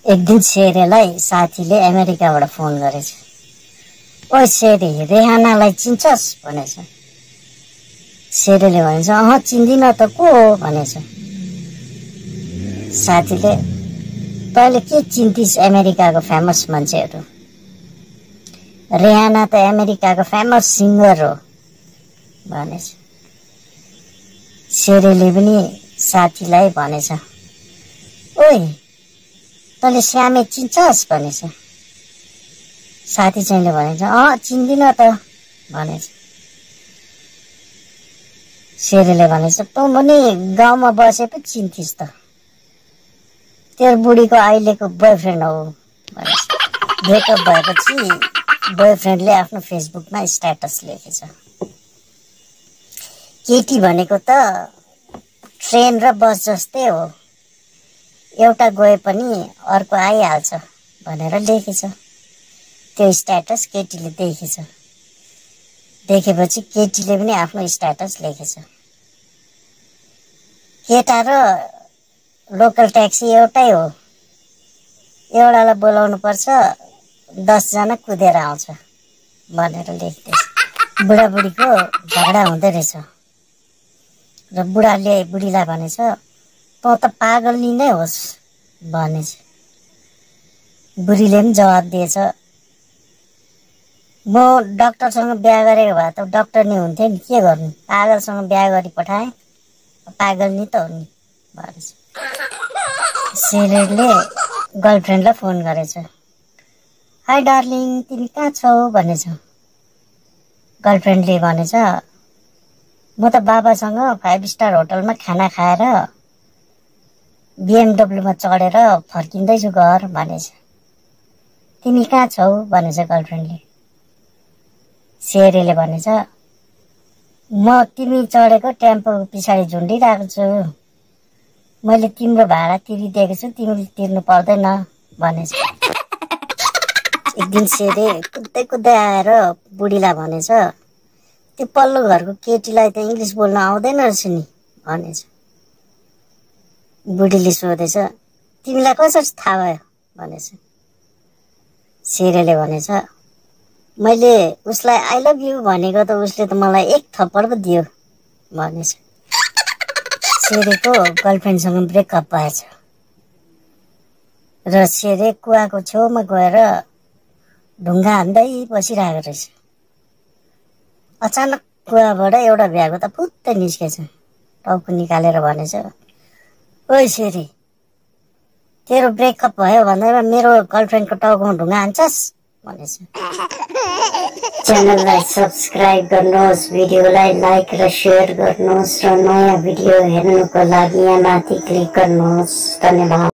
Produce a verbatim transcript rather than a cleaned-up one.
एक दिन शेरेलाई साथीले अमेरिकाबाट फोन गरेछ। ओ शेरे, रेहानालाई चिन्छस् भनेछ। शेरेले भनेछ अह चिन्दिन त, को हो भनेछ। साथीले तैँले के चिन्थिस् अमेरिकाको फेमस मान्छेहरू? रेहाना त अमेरिकाको फेमस सिङ्गर हो भनेछ। शेरेले पनि साथीलाई भनेछ, ओइ तैँले श्यामे चिन्छस् भनेछ। साथी चाहिँले भनेछ अँ चिन्दिन त भनेछ। शेरेले भनेछ तँ पनि गाउँमा बसे पो चिन्थिस् त, तेरो बुढीको अहिलेको बोयफ्रेन्ड हो भनेछ। ब्रेकअप भएपछि बोयफ्रेन्डले आफ्नो फेसबुकमा स्ट्याटस लेखेछ, केटी भनेको त ट्रेन र बस जस्तै हो, एउटा गए पनि अर्को आइहाल्छ भनेर लेखेछ। त्यो स्ट्याटस केटीले देखेछ। देखेपछि केटीले पनि आफ्नो स्ट्याटस लेखेछ। केटा र लोकल ट्याक्सी एउटै हो, एउटालाई बोलाउनु पर्छ, दसजना कुदेर आउँछ भनेर लेख्दैछ। बुढाबुढीको झगडा हुँदै रहेछ र बुढाले बुढीलाई भनेछ तँ त पागल नि नै होस् भनेछ। बुढीले पनि जवाब दिएछ, म डाक्टरसँग बिहा गरेको भए त डाक्टर नि हुन्थेँ नि, के गर्नु, पागलसँग बिहा गरी पठाएँ, पागल नि त हो नि भनेछ। शेरेले गर्लफ्रेन्डलाई फोन गरेछ। हाई डार्लिङ, तिमी कहाँ छौ भनेछ। गर्लफ्रेन्डले भनेछ म त बाबासँग फाइभ स्टार होटलमा खाना खाएर बिएमडब्लुमा चढेर फर्किँदैछु घर भनेछ। तिमी कहाँ छौ भनेछ गर्लफ्रेन्डले। शेरेले भनेछ म तिमी चढेको टेम्पोको पछाडि झुन्डिरहेको छु, मैले तिम्रो भाडा तिरिदिएको छु, तिमीले तिर्नु पर्दैन भनेछ। एक दिन शेरे कुद्दै कुद्दै आएर बुढीलाई भनेछ त्यो पल्लो घरको केटीलाई त इङ्ग्लिस बोल्न आउँदैन रहेछ नि भनेछ। बुढीले सोधेछ तिमीलाई कसरी थाहा भयो भनेछ। शेरेले भनेछ मैले उसलाई आई लभ यु भनेको त उसले त मलाई एक थप्पड पो दियो भनेछ। शेरेको गर्लफ्रेन्डसँग ब्रेकअप भएछ र शेरे कुवाको छेउमा गएर ढुङ्गा हान्दै बसिरहेको रहेछ। अचानक कुवाबाट एउटा भ्यागो त फुत्तै निस्केछ। टाउको निकालेर भनेछ ओइ शेरे, तेरो ब्रेकअप भयो भन्दैमा मेरो गर्लफ्रेन्डको टाउकोमा ढुङ्गा हान्छस् भनेछ। च्यानललाई सब्सक्राइब गर्नुहोस्, भिडियोलाई लाइक र सेयर गर्नुहोस् र नयाँ भिडियो हेर्नुको लागि यहाँ माथि क्लिक गर्नुहोस्। धन्यवाद।